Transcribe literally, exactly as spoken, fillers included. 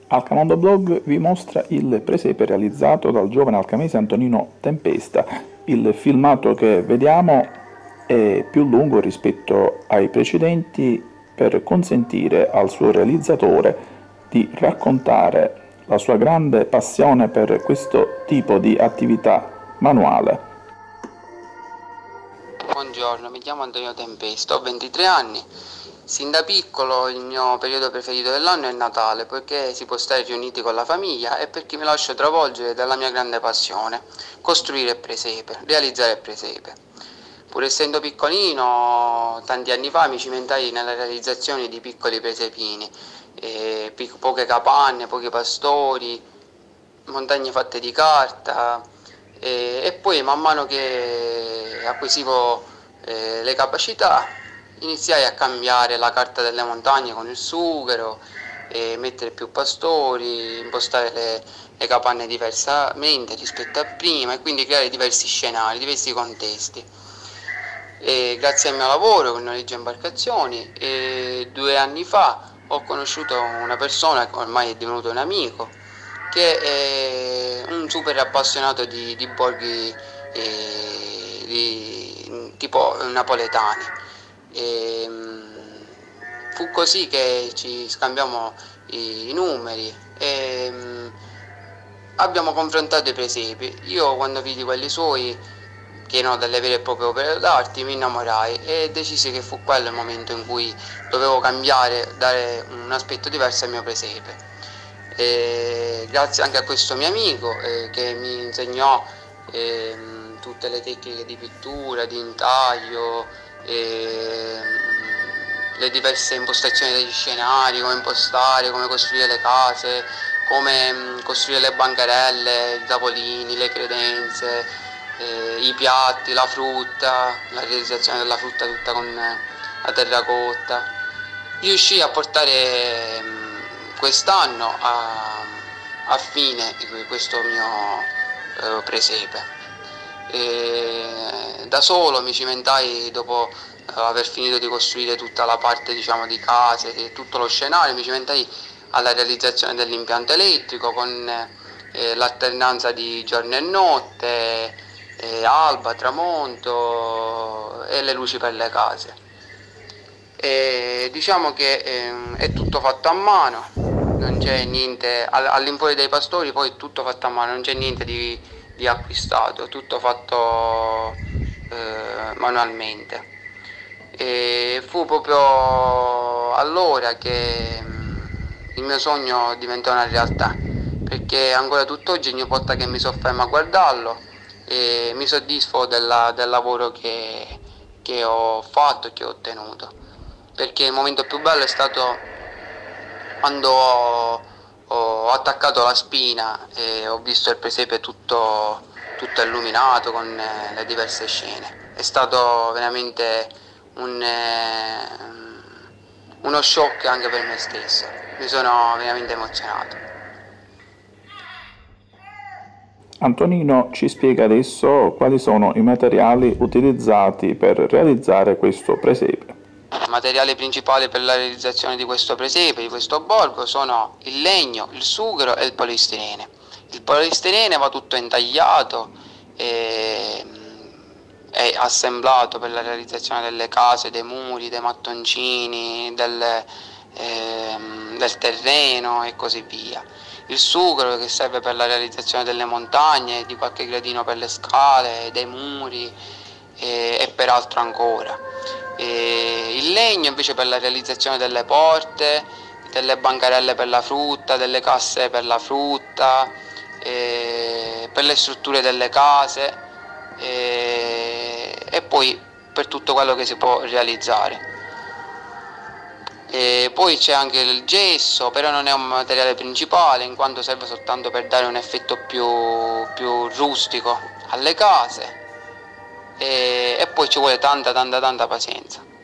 Alcamondo Blog vi mostra il presepe realizzato dal giovane alcamese Antonino Tempesta. Il filmato che vediamo è più lungo rispetto ai precedenti per consentire al suo realizzatore di raccontare la sua grande passione per questo tipo di attività manuale. Buongiorno, mi chiamo Antonino Tempesta, ho ventitré anni. Sin da piccolo il mio periodo preferito dell'anno è il Natale, poiché si può stare riuniti con la famiglia e perché mi lascio travolgere dalla mia grande passione, costruire presepe, realizzare presepe. Pur essendo piccolino, tanti anni fa mi cimentai nella realizzazione di piccoli presepini, eh, pic- poche capanne, pochi pastori, montagne fatte di carta, eh, e poi man mano che acquisivo eh, le capacità iniziai a cambiare la carta delle montagne con il sughero, e mettere più pastori, impostare le, le capanne diversamente rispetto a prima e quindi creare diversi scenari, diversi contesti. E grazie al mio lavoro con Noleggio Imbarcazioni, e due anni fa ho conosciuto una persona che ormai è divenuto un amico, che è un super appassionato di, di borghi eh, di, tipo napoletani. E fu così che ci scambiamo i, i numeri e um, abbiamo confrontato i presepi. Io quando vidi quelli suoi, che erano delle vere e proprie opere d'arte, mi innamorai e decisi che fu quello il momento in cui dovevo cambiare, dare un aspetto diverso al mio presepe. E grazie anche a questo mio amico eh, che mi insegnò eh, tutte le tecniche di pittura, di intaglio, e le diverse impostazioni degli scenari, come impostare, come costruire le case, come costruire le bancarelle, i tavolini, le credenze, eh, i piatti, la frutta, la realizzazione della frutta tutta con la terracotta. Riuscii a portare quest'anno a, a fine questo mio eh, presepe. E da solo mi cimentai, dopo aver finito di costruire tutta la parte diciamo di case e tutto lo scenario, mi cimentai alla realizzazione dell'impianto elettrico con eh, l'alternanza di giorno e notte, eh, alba, tramonto e le luci per le case. E diciamo che eh, è tutto fatto a mano, non c'è niente all'infuori dei pastori, poi è tutto fatto a mano, non c'è niente di di acquistato, tutto fatto eh, manualmente. E fu proprio allora che il mio sogno diventò una realtà, perché ancora tutt'oggi ogni volta che mi soffermo a guardarlo e mi soddisfo della, del lavoro che, che ho fatto e che ho ottenuto, perché il momento più bello è stato quando ho ho attaccato la spina e ho visto il presepe tutto, tutto illuminato con le diverse scene. È stato veramente un, eh, uno shock anche per me stesso, mi sono veramente emozionato. Antonino ci spiega adesso quali sono i materiali utilizzati per realizzare questo presepe. Il materiale principale per la realizzazione di questo presepe, di questo borgo, sono il legno, il sughero e il polistirene. Il polistirene va tutto intagliato e è assemblato per la realizzazione delle case, dei muri, dei mattoncini, del, ehm, del terreno e così via. Il sughero che serve per la realizzazione delle montagne, di qualche gradino per le scale, dei muri e, e per altro ancora. E il legno invece per la realizzazione delle porte, delle bancarelle per la frutta, delle casse per la frutta, per le strutture delle case e, e poi per tutto quello che si può realizzare. E poi c'è anche il gesso, però non è un materiale principale in quanto serve soltanto per dare un effetto più, più rustico alle case. E, e poi ci vuole tanta tanta tanta pazienza.